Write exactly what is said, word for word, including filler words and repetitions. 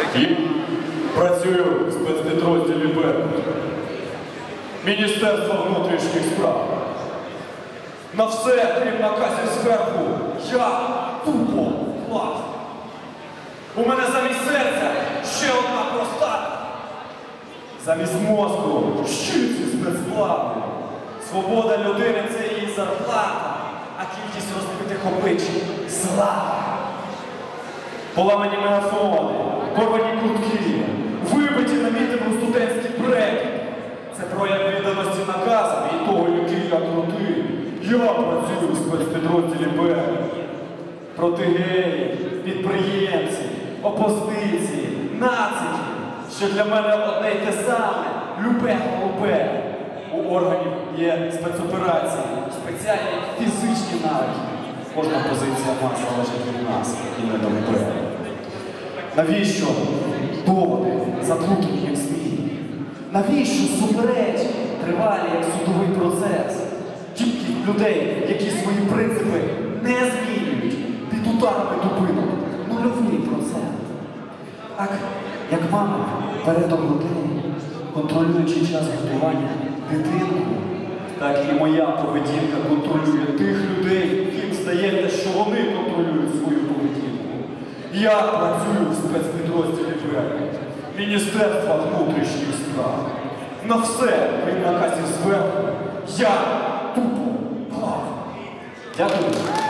І працюю в спецпідрозділі «Беркут» Міністерства внутрішніх справ. На все, крім наказів зверху, я тупо клас. У мене замість серця ще одна простата. Замість мозку щиці спецплани. Свобода людини – це її зарплата, а кількість розбитих облич – слава. Поламані мегафони, порвані куртки, вибиті на мітингу студентські брeki. Це прояв відданості наказам і того, який я крутий. Я працюю в спецпідрозділі «Беркут». Проти геїв, підприємців, опозиції, нациків, що для мене одне й те саме – любе-голубе. У органів є спецоперації, спеціальні фізичні навики. Кожна позиція нас залежить від нас і не до МП. Навіщо доводи заплутані, як змії? Навіщо суперечки тривалі, як судовий процес? Кількість людей, які свої принципи не змінюють під ударами дубинок. Нульовий процент. Так, як мама передом людей, контролюючи час готування дитинку, так і моя поведінка контролює тих людей, яким здається, що вони контролюють свою поведінку. Я працюю в спецпідрозділі «Беркут» Міністерства внутрішніх справ. На все, крім наказів зверху, я тупо клав. Дякую.